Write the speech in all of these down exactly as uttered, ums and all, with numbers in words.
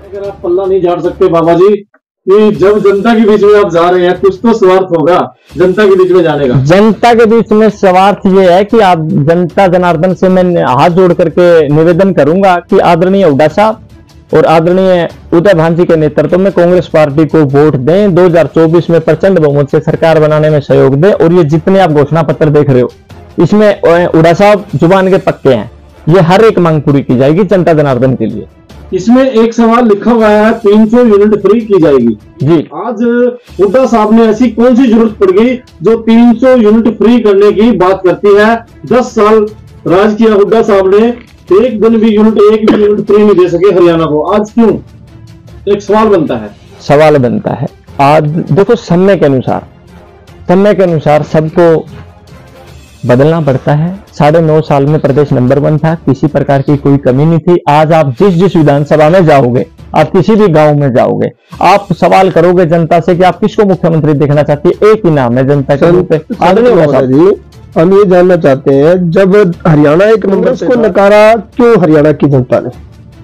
अगर आप पल्ला नहीं झाड़ सकते बाबा जी कि जब जनता के बीच में आप जा रहे हैं, कुछ तो स्वार्थ होगा जनता के बीच में जाने का। जनता के बीच में स्वार्थ ये है कि आप जनता जनार्दन से मैं हाथ जोड़ करके निवेदन करूंगा कि आदरणीय हुड्डा साहब और आदरणीय उदय भांजी के नेतृत्व में कांग्रेस पार्टी को वोट दें, दो हज़ार चौबीस में प्रचंड बहुमत से सरकार बनाने में सहयोग दें। और ये जितने आप घोषणा पत्र देख रहे हो इसमें हुड्डा साहब जुबान के पक्के हैं, ये हर एक मांग पूरी की जाएगी जनता जनार्दन के लिए। इसमें एक सवाल लिखा हुआ है तीन सौ यूनिट फ्री की जाएगी जी। आज हुड्डा साहब ने ऐसी कौन सी जरूरत पड़ गई जो तीन सौ यूनिट फ्री करने की बात करती है? दस साल राज किया हुड्डा साहब ने, एक दिन भी यूनिट एक भी यूनिट फ्री नहीं दे सके हरियाणा को, आज क्यों? एक सवाल बनता है सवाल बनता है आज देखो, समय के अनुसार समय के अनुसार सबको बदलना पड़ता है। साढ़े नौ साल में प्रदेश नंबर वन था, किसी प्रकार की कोई कमी नहीं थी। आज आप जिस जिस विधानसभा में जाओगे, आप किसी भी गांव में जाओगे, आप सवाल करोगे जनता से कि आप किसको मुख्यमंत्री देखना चाहती है, एक ही नाम है जनता के रूप में, आदरणीय जी। हम ये जानना चाहते हैं, जब हरियाणा एक नंबर को नकारा, क्यों हरियाणा की जनता ने?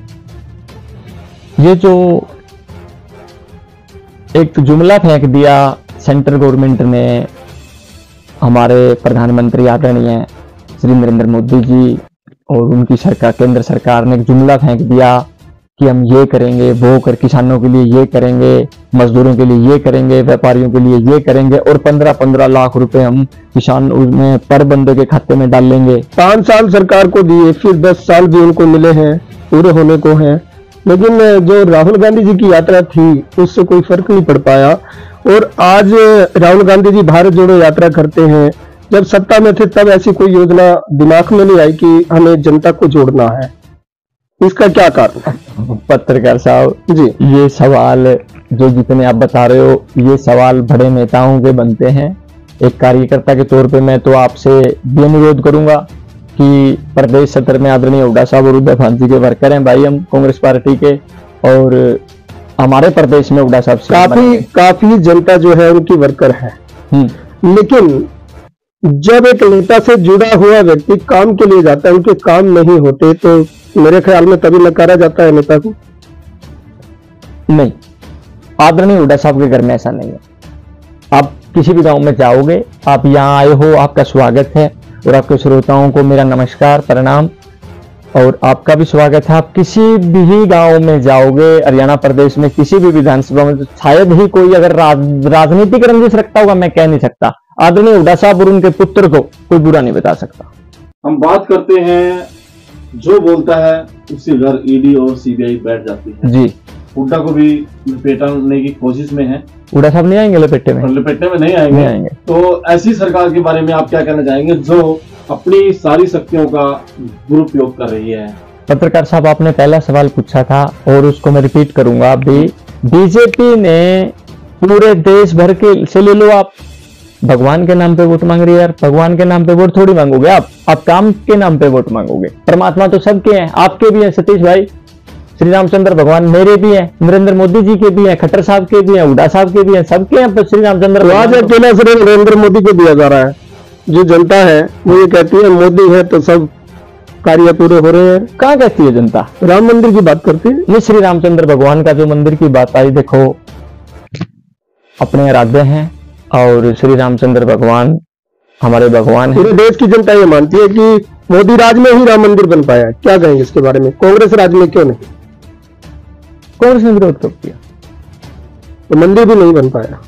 ये जो एक जुमला फेंक दिया सेंट्रल गवर्नमेंट ने, हमारे प्रधानमंत्री आदरणीय श्री नरेंद्र मोदी जी और उनकी सरकार, केंद्र सरकार ने एक जुमला फेंक दिया कि हम ये करेंगे, वो कर किसानों के लिए ये करेंगे, मजदूरों के लिए ये करेंगे, व्यापारियों के लिए ये करेंगे, और पंद्रह पंद्रह लाख रुपए हम किसान उसमें पर बंदे के खाते में डालेंगे। पांच साल सरकार को दिए, फिर दस साल भी उनको मिले हैं, पूरे होने को हैं, लेकिन जो राहुल गांधी जी की यात्रा थी उससे कोई फर्क नहीं पड़ पाया। और आज राहुल गांधी जी भारत जोड़ो यात्रा करते हैं, जब सत्ता में थे तब ऐसी कोई योजना दिमाग में नहीं आई कि हमें जनता को जोड़ना है, इसका क्या कारण है? पत्रकार साहब जी, ये सवाल जो जितने आप बता रहे हो, ये सवाल बड़े नेताओं के बनते हैं। एक कार्यकर्ता के तौर पे मैं तो आपसे भी अनुरोध करूंगा कि प्रदेश सत्र में आदरणीय हुड्डा साहब और उदय भांजी के वर्कर हैं भाई, हम कांग्रेस पार्टी के, और हमारे प्रदेश में हुड्डा साहब काफी काफी जनता जो है उनकी वर्कर है, लेकिन जब एक नेता से जुड़ा हुआ व्यक्ति काम के लिए जाता है, उनके काम नहीं होते, तो मेरे ख्याल में तभी नकारा जाता है नेता को। नहीं, आदरणीय हुड्डा साहब के घर में ऐसा नहीं है। आप किसी भी गांव में जाओगे, आप यहाँ आए हो, आपका स्वागत है, और आपके श्रोताओं को मेरा नमस्कार प्रणाम, और आपका भी स्वागत है। आप किसी भी गांव में जाओगे हरियाणा प्रदेश में, किसी भी विधानसभा में, तो शायद ही कोई अगर राज, राजनीतिक रंजिश रखता होगा, मैं कह नहीं सकता, आदरणीय हुड्डा साहब और उनके पुत्र को कोई बुरा नहीं बता सकता। हम बात करते हैं, जो बोलता है उसके घर ईडी और सीबीआई बैठ जाती है जी। हुड्डा को भी लपेटने की कोशिश में है। हुड्डा साहब नहीं आएंगे लपेटे में? लपेटने में नहीं आएंगे, नहीं आएंगे। तो ऐसी सरकार के बारे में आप क्या कहना चाहेंगे जो अपनी सारी शक्तियों का दुरुपयोग कर रही है? पत्रकार साहब, आपने पहला सवाल पूछा था और उसको मैं रिपीट करूंगा अभी। बीजेपी ने पूरे देश भर के से ले लो, आप भगवान के नाम पे वोट मांग रही है यार, भगवान के नाम पे वोट थोड़ी मांगोगे आप आप काम के नाम पे वोट मांगोगे। परमात्मा तो सबके हैं, आपके भी हैं सतीश भाई, श्री रामचंद्र भगवान मेरे भी हैं, नरेंद्र मोदी जी के भी हैं, खट्टर साहब के भी हैं, हुड्डा साहब के भी हैं, सबके हैं श्री रामचंद्र। आज अकेला सिर्फ नरेंद्र मोदी को दिया जा रहा है। जो जनता है वो ये कहती है मोदी है तो सब कार्य पूरे हो रहे हैं। कहाँ कहती है जनता? राम मंदिर की बात करती है। ये श्री रामचंद्र भगवान का जो मंदिर की बात आई, देखो अपने आराध्य हैं, और श्री रामचंद्र भगवान हमारे भगवान हैं। पूरे देश की जनता ये मानती है कि मोदी राज में ही राम मंदिर बन पाया। क्या कहेंगे इसके बारे में? कांग्रेस राज में क्यों नहीं? कांग्रेस ने विरोध कब किया? तो मंदिर भी नहीं बन पाया।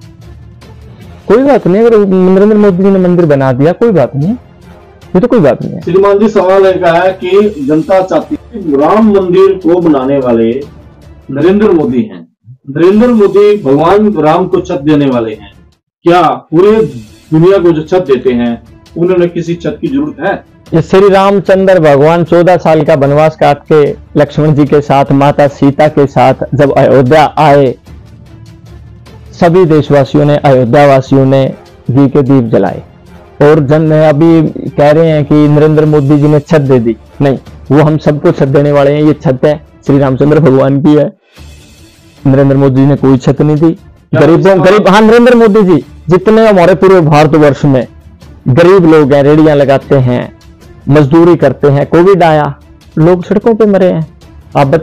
कोई बात नहीं, अगर नरेंद्र मोदी जी ने मंदिर बना दिया कोई बात नहीं, ये तो कोई बात नहीं है। श्रीमान जी, सवाल है कि जनता चाहती है राम मंदिर को बनाने वाले नरेंद्र मोदी हैं, नरेंद्र मोदी भगवान राम को छत देने वाले हैं, क्या पूरे दुनिया को जो छत देते हैं उन्होंने किसी छत की जरूरत है? ये श्री रामचंद्र भगवान चौदह साल का वनवास काट के लक्ष्मण जी के साथ, माता सीता के साथ जब अयोध्या आए, सभी देशवासियों ने, अयोध्या वासियों ने घी के दीप जलाए, और जन अभी कह रहे हैं कि नरेंद्र मोदी जी ने छत दे दी। नहीं, वो हम सबको छत देने वाले हैं। ये छत है श्री रामचंद्र भगवान की है, नरेंद्र मोदी जी ने कोई छत नहीं दी। गरीबों गरीब हाँ नरेंद्र मोदी जी जितने हमारे पूरे भारतवर्ष में गरीब लोग हैं, रेड़ियां लगाते हैं, मजदूरी करते हैं, कोविड आया, लोग सड़कों पे मरे हैं। आप बताओ,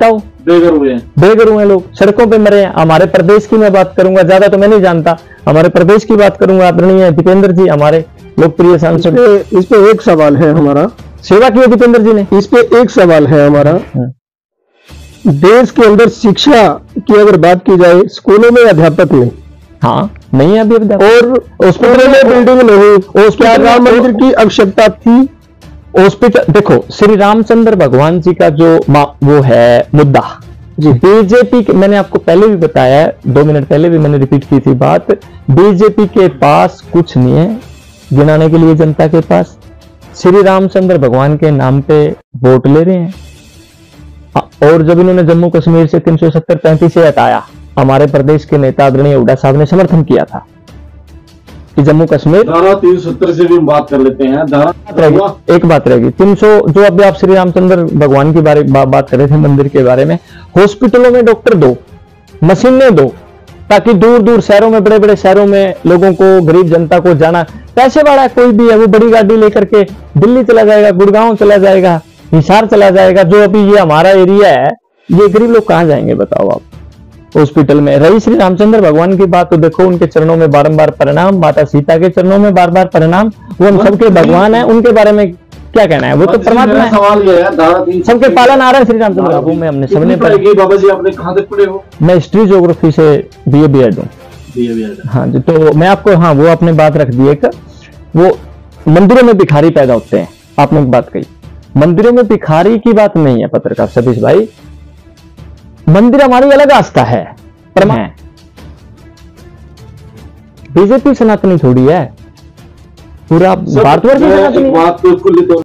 बेघर हुए हैं, बेघर हुए लोग, सड़कों पे मरे हैं। हमारे प्रदेश की मैं बात करूंगा, ज्यादा तो मैं नहीं जानता, हमारे प्रदेश की बात करूंगा। आदरणीय दीपेंद्र जी हमारे लोकप्रिय सांसद, इस पे एक सवाल है हमारा, सेवा की है दीपेंद्र जी ने। इस पे एक सवाल है हमारा, देश के अंदर शिक्षा की अगर बात की जाए, स्कूलों में अध्यापक नहीं, हाँ नहीं है अभी अभी और हॉस्पिटल में बिल्डिंग नहीं, क्या राम मंदिर की आवश्यकता थी? हॉस्पिटल देखो, श्री रामचंद्र भगवान जी का जो वो है मुद्दा जी, बीजेपी के, मैंने आपको पहले भी बताया है, दो मिनट पहले भी मैंने रिपीट की थी बात, बीजेपी के पास कुछ नहीं है गिनाने के लिए जनता के पास। श्री रामचंद्र भगवान के नाम पे वोट ले रहे हैं। और जब इन्होंने जम्मू कश्मीर से तीन सौ सत्तर पैंतीस से हटाया, हमारे प्रदेश के नेता आदरणीय हुड्डा साहब ने समर्थन किया था कि जम्मू कश्मीर, धारा तीन सौ सत्तर से भी हम बात कर लेते हैं। धारा एक बात रहेगी तीन सौ, जो अभी आप श्री रामचंद्र भगवान की बारे बा, बात कर रहे थे मंदिर के बारे में, हॉस्पिटलों में डॉक्टर दो, मशीनें दो, ताकि दूर दूर शहरों में, बड़े बड़े शहरों में लोगों को, गरीब जनता को जाना, पैसे वाला कोई भी है वो बड़ी गाड़ी लेकर के दिल्ली चला जाएगा, गुड़गांव चला जाएगा, हिसार चला जाएगा। जो अभी ये हमारा एरिया है, ये गरीब लोग कहां जाएंगे बताओ आप हॉस्पिटल में। रही श्री रामचंद्र भगवान की बात, तो देखो उनके चरणों में बार बार प्रणाम, माता सीता के चरणों में बार बार प्रणाम, वो हम सबके भगवान है, उनके बारे में क्या कहना है, वो तो परमात्मा है। सवाल ये है, धारा तीन सबके पालन आ रहा है श्री रामचंद्र बाबू में, हमने सबने पढ़ी। बाबा जी आपने कहां तक पढ़े हो? मैं हिस्ट्री ज्योग्राफी से बी ए बी एड हूँ। हाँ जी, तो मैं आपको, हाँ वो आपने बात रख दी एक, वो मंदिरों में भिखारी पैदा होते हैं, आपने एक बात कही, मंदिरों में भिखारी की बात नहीं है पत्रकार सतीश भाई, मंदिर हमारी अलग आस्था है, प्रमा है। बीजेपी सनातनी थोड़ी है, पूरा भारतवर्ष सनातनी। बात तो